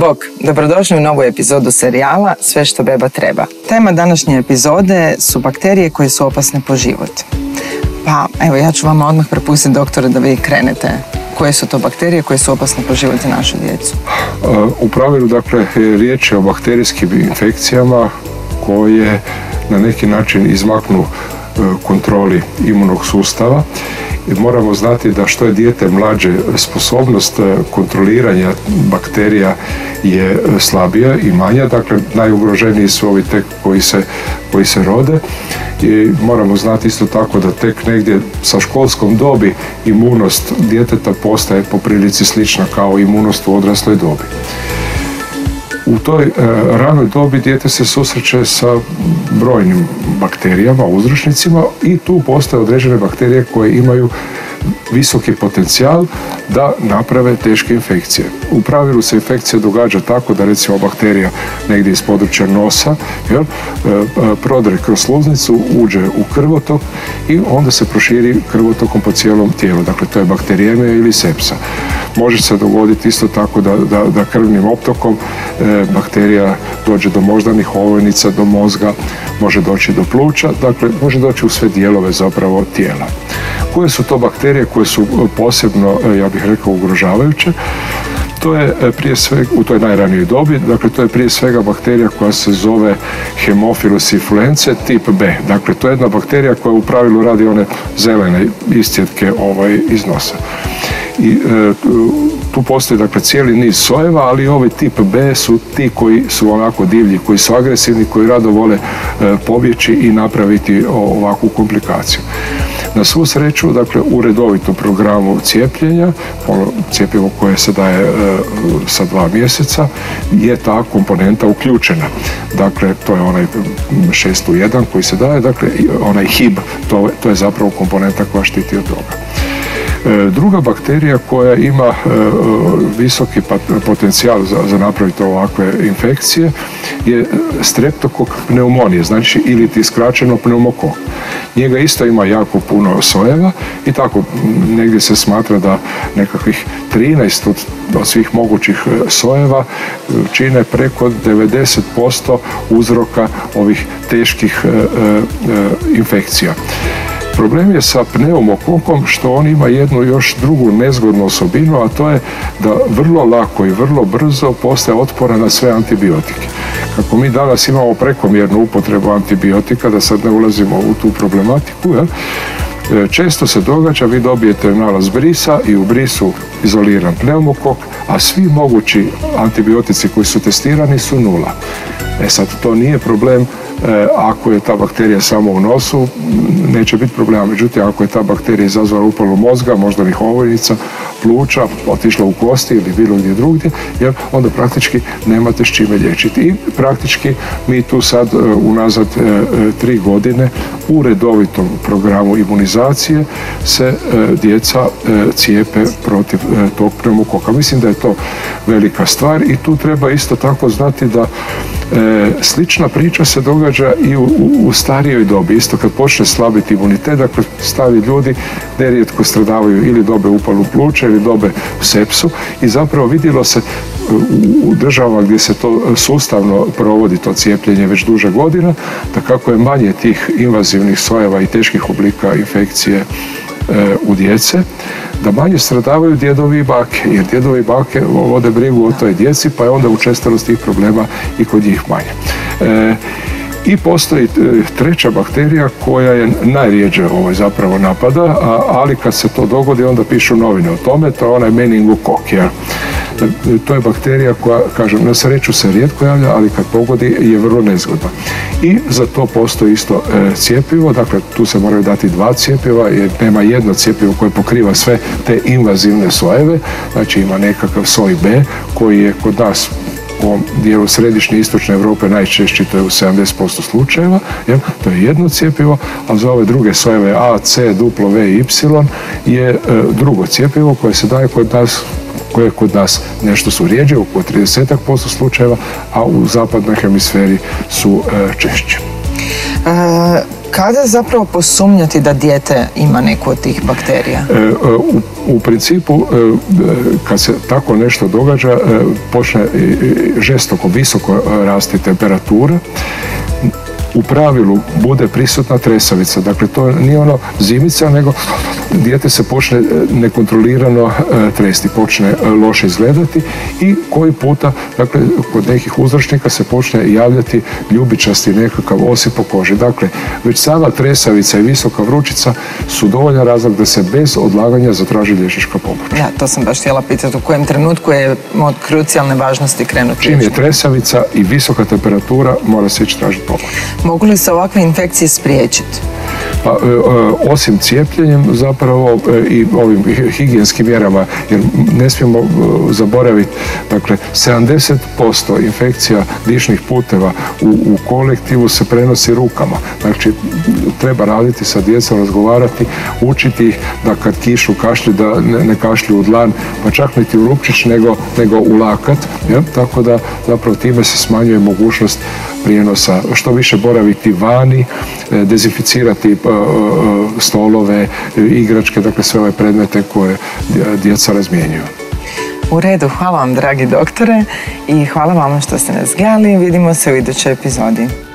Bog, dobrodošli u novu epizodu serijala Sve što beba treba. Tema današnje epizode su bakterije koje su opasne po život. Pa evo, ja ću vam odmah prepustiti, doktore, da vi krenete. Koje su to bakterije koje su opasne po život za našu djecu? U pravilu, dakle, riječ je o bakterijskim infekcijama koje na neki način izmaknu kontroli imunog sustava. Moramo znati da što je dijete mlađe, sposobnost kontroliranja bakterija je slabija i manja, dakle najugroženiji su ovi tek koji se rode. I moramo znati isto tako da tek negdje sa školskom dobi imunost djeteta postaje po prilici slična kao imunost u odrasloj dobi. U toj ranoj dobi dijete se susreće sa brojnim bakterijama, uzročnicima, i tu postoje određene bakterije koje imaju visoki potencijal da naprave teške infekcije. U pravilu se infekcija događa tako da recimo bakterija negdje iz područja nosa prodre kroz sluznicu, uđe u krvotok i onda se proširi krvotokom po cijelom tijelu. Dakle, to je bakterijemija ili sepsa. Može se dogoditi isto tako da krvnim optokom bakterija dođe do moždanih ovojnica, do mozga, može doći do pluća, dakle može doći u sve dijelove zapravo tijela. Koje su to bakterije koje su posebno, ja bih rekao, ugrožavajuće? To je prije svega, u toj najranijoj dobi, dakle to je prije svega bakterija koja se zove Haemophilus influenzae tip B. Dakle, to je jedna bakterija koja u pravilu radi one zelene iscjetke iz nosa. I tu postoji, dakle, cijeli niz sojeva, ali ovaj tip B su ti koji su onako divlji, koji su agresivni, koji rado vole pobjeći i napraviti ovakvu komplikaciju. Na svu sreću, dakle, u redovitom programu cijepljenja, ono cjepivo koje se daje sa 2 mjeseca, je ta komponenta uključena. Dakle, to je onaj 6:1 koji se daje, dakle, onaj HIB, to je zapravo komponenta koja štiti od toga. Druga bakterija koja ima visoki potencijal za napraviti ovakve infekcije je streptokok pneumonije, znači ili ti skraćeno pneumokok. Njega isto ima jako puno sojeva i tako negdje se smatra da nekakvih 13 od svih mogućih sojeva čine preko 90% uzroka ovih teških infekcija. Problem je sa pneumokokom što on ima jednu još drugu nezgodnu osobinu, a to je da vrlo lako i vrlo brzo postaje otporan na sve antibiotike. Kako mi danas imamo prekomjernu upotrebu antibiotika, da sad ne ulazimo u tu problematiku, često se događa, vi dobijete nalaz brisa i u brisu izoliran pneumokok, a svi mogući antibiotici koji su testirani su 0. Sad, to nije problem ako je ta bakterija samo u nosu, neće biti problema. Međutim, ako je ta bakterija izazvala upalu mozga, moždanih ovojnica, pluća, otišla u kosti ili bilo gdje drugdje, onda praktički nemate s čime liječiti. I praktički mi tu sad unazad 3 godine u redovitom programu imunizacije se djeca cijepe protiv tog pneumokoka. Mislim da je to velika stvar i tu treba isto tako znati da slična priča se događa i u starijoj dobi. Isto kad počne slabiti imunitet, dakle stari ljudi nerijetko stradavaju ili dobe upalu pluća ili dobe sepsu i zapravo vidjelo se u državama gdje se to sustavno provodi, to cijepljenje već duže godina, da kako je manje tih invazivnih sojeva i teških oblika infekcije u djece, da manje stradavaju djedovi i bake, jer djedovi i bake vode brigu o toj djeci, pa je onda učestalost tih problema i kod njih manje. I postoji treća bakterija koja je najrjeđe zapravo napada, ali kad se to dogodi onda pišu novine o tome, to je onaj meningokok. To je bakterija koja, kažem, na sreću se rijetko javlja, ali kad pogodi je vrlo nezgodna. I za to postoji isto cjepivo, dakle tu se moraju dati 2 cjepiva jer nema jedno cjepivo koje pokriva sve te invazivne sojeve, znači ima nekakav soj B koji je kod nas u ovom dijelu središnje i istočne Europe najčešće, to je u 70% slučajeva, to je jedno cjepivo, a za ove druge sojeve A, C, W i Y je drugo cjepivo koje se daje kod nas, koje kod nas nešto su rijeđe, oko 30% slučajeva, a u zapadnoj hemisferi su češće. Kada zapravo posumnjati da dijete ima neku od tih bakterija? U principu, kad se tako nešto događa, počne žestoko, visoko rasti temperatura. U pravilu bude prisutna tresavica, dakle to nije ono zimica, nego dijete se počne nekontrolirano tresti, počne loše izgledati i koji puta, dakle kod nekih uzročnika se počne javljati ljubičasti nekakav osip po koži. Dakle, već sama tresavica i visoka vrućica su dovoljan razlog da se bez odlaganja zatraži liječnička pomoć. Ja, to sam baš htjela pitati, u kojem trenutku je od krucijalne važnosti krenuti? Čim je tresavica i visoka temperatura, mora se ići tražiti pomoć. Mogu li se ovakve infekcije spriječiti? Pa, osim cijepljenjem zapravo i ovim higijenskim mjerama, jer ne smijemo zaboraviti, dakle 70% infekcija dišnih puteva u kolektivu se prenosi rukama. Znači treba raditi sa djecom, razgovarati, učiti ih da kad kišu kašlju da ne kašlju u dlan, pa čak niti u rupčić nego u lakat, ja? Tako da zapravo time se smanjuje mogućnost prijenosa. Što više boraviti vani, dezinficirati stolove, igračke, dakle sve ove predmete koje djeca razmjenjuju. U redu, hvala vam dragi doktore i hvala vam što ste nas gledali. Vidimo se u idućoj epizodi.